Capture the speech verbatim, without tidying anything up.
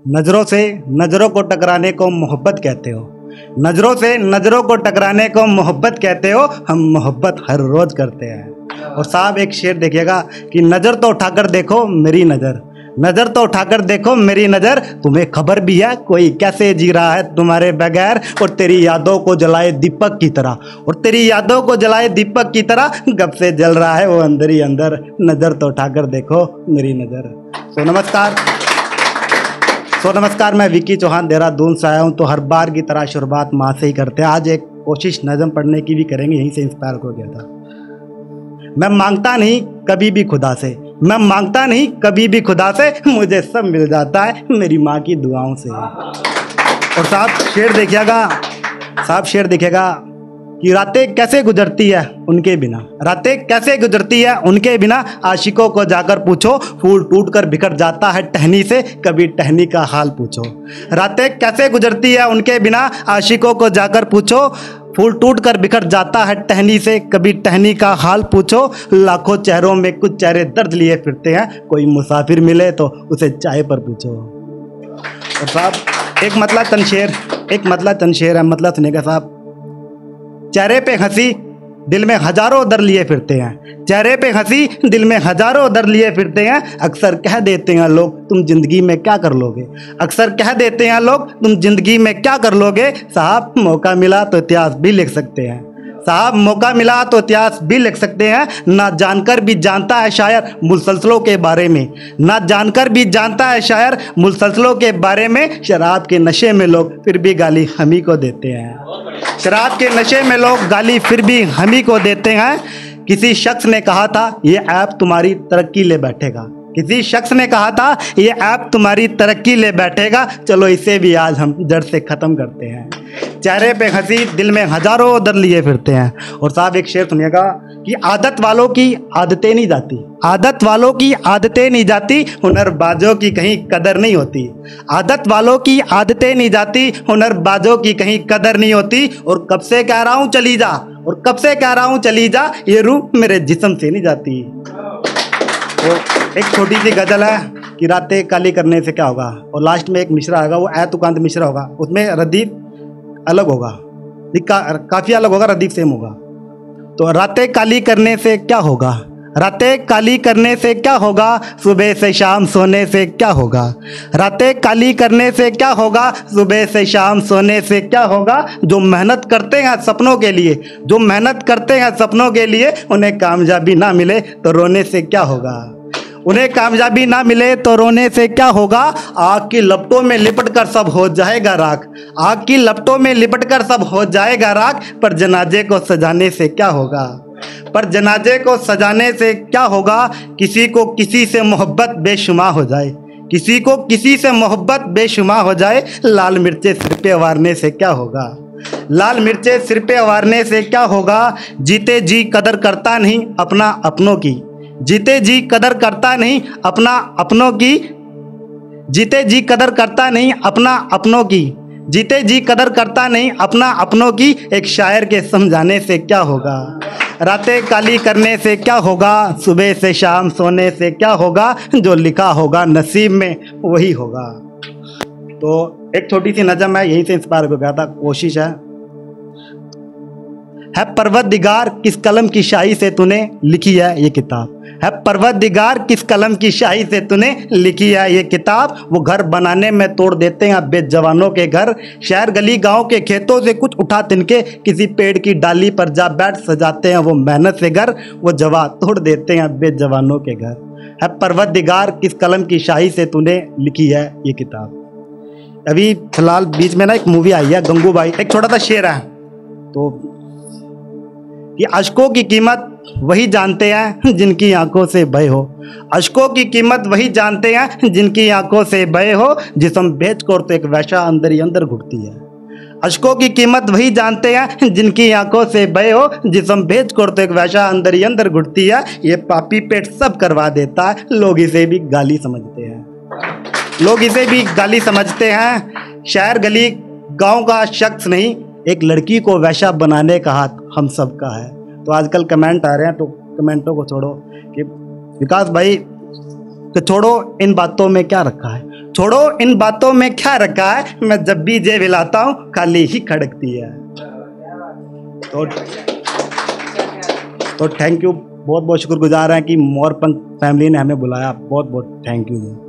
नज़रों से नज़रों को टकराने को मोहब्बत कहते हो, नज़रों से नज़रों को टकराने को मोहब्बत कहते हो, हम मोहब्बत हर रोज़ करते हैं। और साहब एक शेर देखिएगा कि नज़र तो उठाकर देखो मेरी नज़र, नज़र तो उठाकर देखो मेरी नज़र, तुम्हें खबर भी है कोई कैसे जी रहा है तुम्हारे बगैर, और तेरी यादों को जलाए दीपक की तरह, और तेरी यादों को जलाए दीपक की तरह, कब से जल रहा है वो अंदर ही अंदर, नज़र तो उठाकर देखो मेरी नज़र। तो नमस्कार तो नमस्कार मैं विकी चौहान देहरादून से आया हूँ। तो हर बार की तरह शुरुआत माँ से ही करते हैं। आज एक कोशिश नज़म पढ़ने की भी करेंगे, यहीं से इंस्पायर हो गया था। मैं मांगता नहीं कभी भी खुदा से, मैं मांगता नहीं कभी भी खुदा से, मुझे सब मिल जाता है मेरी माँ की दुआओं से। और साहब शेर देखिएगा, साहब शेर देखिएगा कि रातें कैसे गुजरती है उनके बिना, रातें कैसे गुजरती है उनके बिना, आशिकों को जाकर पूछो फूल टूट कर बिखर जाता है टहनी से, कभी टहनी का हाल पूछो। रातें कैसे गुजरती है उनके बिना, आशिकों को जाकर पूछो फूल टूट कर बिखर जाता है टहनी से, कभी टहनी का हाल पूछो। लाखों चेहरों में कुछ चेहरे दर्द लिए फिरते हैं, कोई मुसाफिर मिले तो उसे चाय पर पूछो। और साहब एक मतला तनशेर, एक मतला तनशेर है, मतलब सुनेगा साहब। चेहरे पे हंसी दिल में हजारों दर्द लिए फिरते हैं, चेहरे पे हंसी दिल में हजारों दर्द लिए फिरते हैं, अक्सर कह देते हैं लोग तुम जिंदगी में क्या कर लोगे, अक्सर कह देते हैं लोग तुम जिंदगी में क्या कर लोगे। साहब मौका मिला तो इतिहास भी लिख सकते हैं, साहब मौका मिला तो इतिहास भी लिख सकते हैं। ना जानकर भी जानता है शायर मुसलसलों के बारे में, ना जानकर भी जानता है शायर मुसलसलों के बारे में, शराब के नशे में लोग फिर भी गाली हमी को देते हैं, शराब के नशे में लोग गाली फिर भी हमी को देते हैं। किसी शख्स ने कहा था ये ऐप तुम्हारी तरक्की ले बैठेगा, किसी शख्स ने कहा था ये ऐप तुम्हारी तरक्की ले बैठेगा, चलो इसे भी आज हम जड़ से ख़त्म करते हैं। चेहरे पे हंसी दिल में हजारों दर्द लिए फिरते हैं। और साहब एक शेर सुनिएगा कि आदत वालों की आदतें नहीं जाती, आदत वालों की आदतें नहीं जाती, हुनरबाजों की कहीं कदर नहीं होती, आदत वालों की आदतें नहीं जाती, हुनरबाजों की कहीं कदर नहीं होती। और कब से कह रहा हूँ चली जा, और कब से कह रहा हूँ चली जा, ये रूह मेरे जिस्म से नहीं जाती। तो एक छोटी सी गज़ल है कि रातें काली करने से क्या होगा, और लास्ट में एक मिश्रा आएगा, वो ऐ तुकांत मिश्रा होगा, उसमें रदीफ अलग होगा, का, काफ़ी अलग होगा, रदीफ सेम होगा। तो रातें काली करने से क्या होगा, रातें काली करने से क्या होगा, सुबह से शाम सोने से क्या होगा, रातें काली करने से क्या होगा, सुबह से शाम सोने से क्या होगा। जो मेहनत करते हैं सपनों के लिए, जो मेहनत करते हैं सपनों के लिए, उन्हें कामयाबी ना मिले तो रोने से क्या होगा, उन्हें कामयाबी ना मिले तो रोने से क्या होगा। आग की लपटों में लिपट कर सब हो जाएगा राख, आग की लपटों में लिपट कर सब हो जाएगा राख, पर जनाजे को सजाने से क्या होगा, पर जनाजे को सजाने से क्या होगा। किसी को किसी से मोहब्बत बेशुमार हो जाए, किसी को किसी से मोहब्बत बेशुमार हो जाए, लाल मिर्चें सिर पे वारने से क्या होगा, लाल मिर्चें सिर पे वारने से क्या होगा। जीते जी कदर करता नहीं अपना अपनों की, जीते जी कदर करता नहीं अपना अपनों की, जीते जी कदर करता नहीं अपना अपनों की, जीते जी कदर करता नहीं अपना अपनों की। एक शायर के समझाने से क्या होगा, रातें काली करने से क्या होगा, सुबह से शाम सोने से क्या होगा, जो लिखा होगा नसीब में वही होगा। तो एक छोटी सी नज़म है, यहीं से इंस्पायर हो गया था, कोशिश है। है परवतदिगार किस कलम की शाही से तूने लिखी है ये किताब, है परवतदिगार किस कलम की शाही से तूने लिखी है ये किताब। वो घर बनाने में तोड़ देते हैं बेजवानों के घर, शहर गली गांव के खेतों से कुछ उठा तिनके, किसी पेड़ की डाली पर जा बैठ सजाते हैं वो मेहनत से घर, वो जवा तोड़ देते हैं बेजवानों के घर। है परवतदिगार किस कलम की शाही से तूने लिखी है ये किताब। अभी फिलहाल बीच में ना एक मूवी आई है गंगूबाई, एक छोटा सा शेर है तो कि अशकों की कीमत वही जानते हैं जिनकी आंखों से भय हो, अशकों की कीमत वही जानते हैं जिनकी आंखों से भय हो, जिस्म बेच कर तो एक वैसा अंदर ही अंदर घुटती है। अशकों की कीमत वही जानते हैं जिनकी आंखों से भय हो, जिस्म बेच कर तो एक वैसा अंदर ही अंदर घुटती है। ये पापी पेट सब करवा देता है, लोग इसे भी गाली समझते हैं, लोग इसे भी गाली समझते हैं। शहर गली गांव का शख्स नहीं, एक लड़की को वैसा बनाने का हाथ हम सब का है। तो आजकल कमेंट आ रहे हैं, तो कमेंटों को छोड़ो कि विकास भाई तो छोड़ो इन बातों में क्या रखा है, छोड़ो इन बातों में क्या रखा है, मैं जब भी जेब हिलाता हूँ खाली ही खड़कती है। तो तो थैंक यू, बहुत बहुत शुक्रगुजार हैं कि मोरपंख फैमिली ने हमें बुलाया, बहुत बहुत थैंक यू।